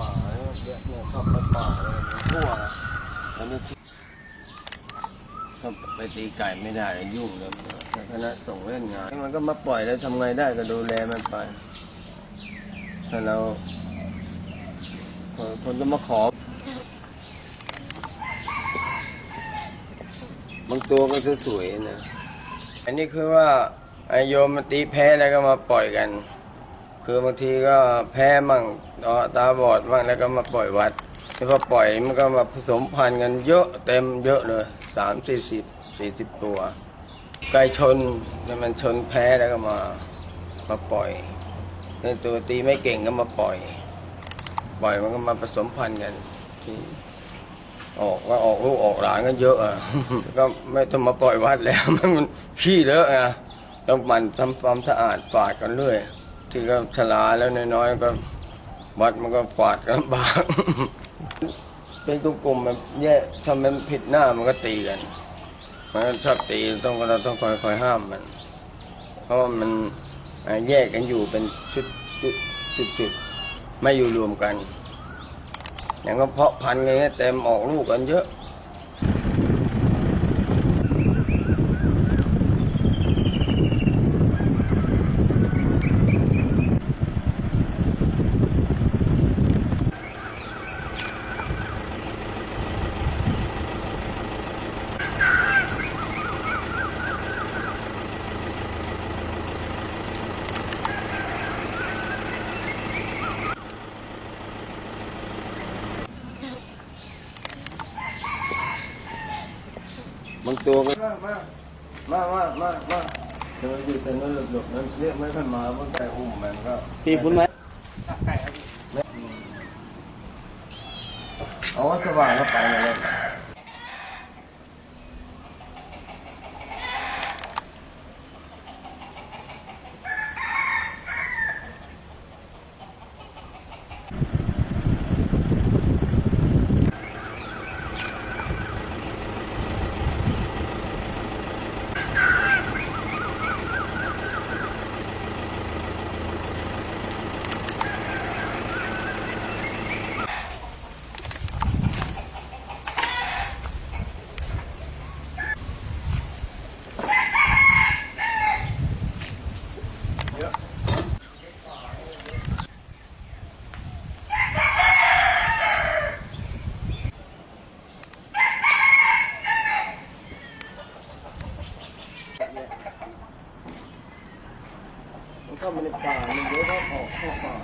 เนี่ยชอบไปป่าเลยทั่วตอนนี้ก็ไปตีไก่ไม่ได้ยุ่งเลยแต่คณะส่งเล่นงานมันก็มาปล่อยแล้วทำไงได้ก็ดูแลมันไปถ้าเราคนจะมาขอบางตัวก็สวยๆนะอันนี้คือว่าไอโยมมันตีแพ้แล้วก็มาปล่อยกันคือบางทีก็แพ้มั่งตาบอดมั่งแล้วก็มาปล่อยวัดแล้วพอปล่อยมันก็มาผสมพันธุ์กันเยอะเต็มเยอะเลย30-40ตัวไก่ชนมันชนแพ้แล้วก็มาปล่อยในตัวตีไม่เก่งก็มาปล่อยมันก็มาผสมพันธุ์กันที่ออกลูกออกหลานกันเยอะอ่ะ ก็ไม่ต้องมาปล่อยวัดแล้ว มันขี้เลอะอ่ะต้องมันทำความสะอาดฝาดกันเรื่อยที่ก็ชราแล้วน้อยๆก็วัดมันก็ฝาดกันบ้าง เป็นกลุ่มๆแบบแย่ทำมันผิดหน้ามันก็ตีกันมันชอบตีเราต้องคอยห้ามมันเพราะมันแยกกันอยู่เป็นชุดไม่อยู่รวมกันอย่างก็เพาะพันธุ์ไงเต็มออกลูกกันเยอะบางตัวก็มาเดี๋ยวอยู่แต่นั่นหลบนั้นเรียกไม่ค่อยมาเพราะไก่อุ้มมันก็ตีคุณไหมไก่เอาสว่างเข้าไปเลยเข้ามาในป่ามันเยอะก็ออกเข้าป่า